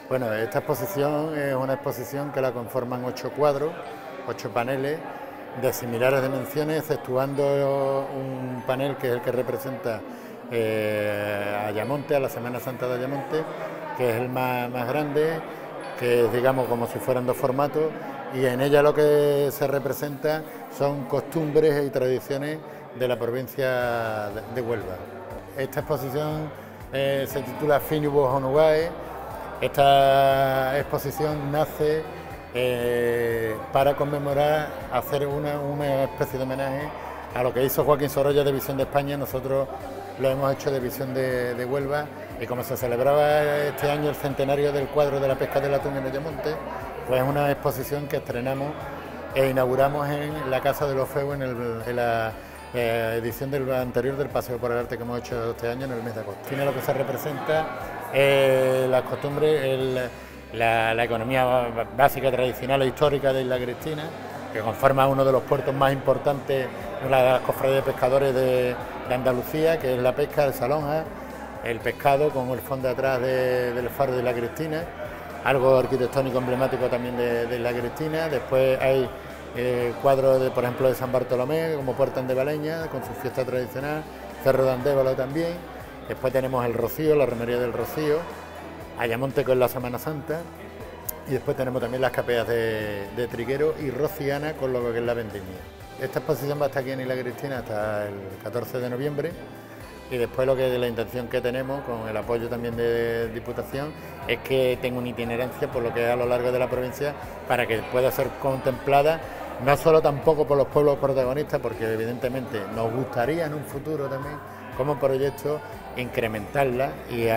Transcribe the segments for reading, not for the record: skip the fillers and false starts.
Bueno, esta exposición es una exposición que la conforman 8 cuadros, 8 paneles de similares dimensiones, exceptuando un panel que es el que representa a Ayamonte, a la Semana Santa de Ayamonte, que es el más grande, que es, digamos, como si fueran dos formatos, y en ella lo que se representa son costumbres y tradiciones de la provincia de Huelva. Esta exposición se titula Finibus Onubae. Esta exposición nace para conmemorar, hacer una especie de homenaje a lo que hizo Joaquín Sorolla de Visión de España. Nosotros lo hemos hecho de Visión de Huelva, y como se celebraba este año el centenario del cuadro de la pesca del atún en Ayamonte, pues es una exposición que estrenamos e inauguramos en la Casa de los Feus en la edición anterior del Paseo por el Arte que hemos hecho este año en el mes de agosto. Tiene lo que se representa las costumbres, la economía básica, tradicional e histórica de Isla Cristina, que conforma uno de los puertos más importantes de la cofradía de pescadores de Andalucía, que es la pesca, el salonja, el pescado con el fondo atrás del faro de Isla Cristina, algo arquitectónico emblemático también de Isla Cristina. Después hay cuadros, por ejemplo, de San Bartolomé, como Puerta Andevaleña, con su fiesta tradicional, Cerro de Andévalo también. Después tenemos el Rocío, la romería del Rocío, Ayamonte con la Semana Santa, y después tenemos también las capeas de Triguero y Rociana con lo que es la vendimia. Esta exposición va a estar aquí en Isla Cristina hasta el 14 de noviembre, y después la intención que tenemos, con el apoyo también de Diputación, es que tenga una itinerancia por lo que es a lo largo de la provincia, para que pueda ser contemplada no solo tampoco por los pueblos protagonistas, porque evidentemente nos gustaría en un futuro también como proyecto incrementarla,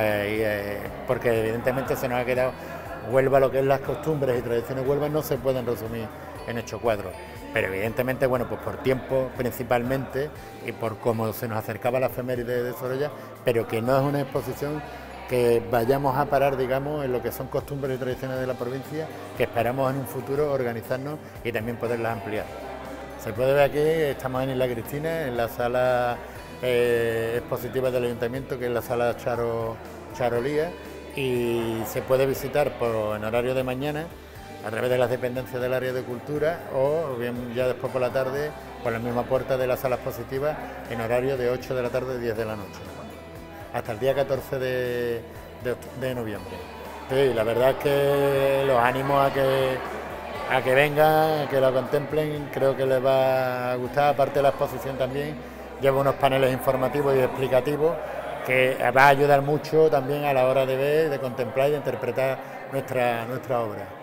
porque evidentemente se nos ha quedado Huelva, lo que es las costumbres y tradiciones Huelva no se pueden resumir en 8 cuadros, pero evidentemente, bueno, pues por tiempo principalmente y por cómo se nos acercaba la efeméride de Sorolla, pero que no es una exposición que vayamos a parar, digamos, en lo que son costumbres y tradiciones de la provincia, que esperamos en un futuro organizarnos y también poderlas ampliar. Se puede ver aquí, estamos en Isla Cristina, en la sala expositiva del Ayuntamiento, que es la sala Charolía, y se puede visitar en horario de mañana a través de las dependencias del área de cultura, o bien ya después por la tarde por la misma puerta de la sala expositiva en horario de 8 de la tarde a 10 de la noche, hasta el día 14 de noviembre. Sí, la verdad es que los animo a que vengan, a que lo contemplen, creo que les va a gustar. Aparte, la exposición también lleva unos paneles informativos y explicativos que va a ayudar mucho también a la hora de ver, de contemplar y de interpretar nuestra obra.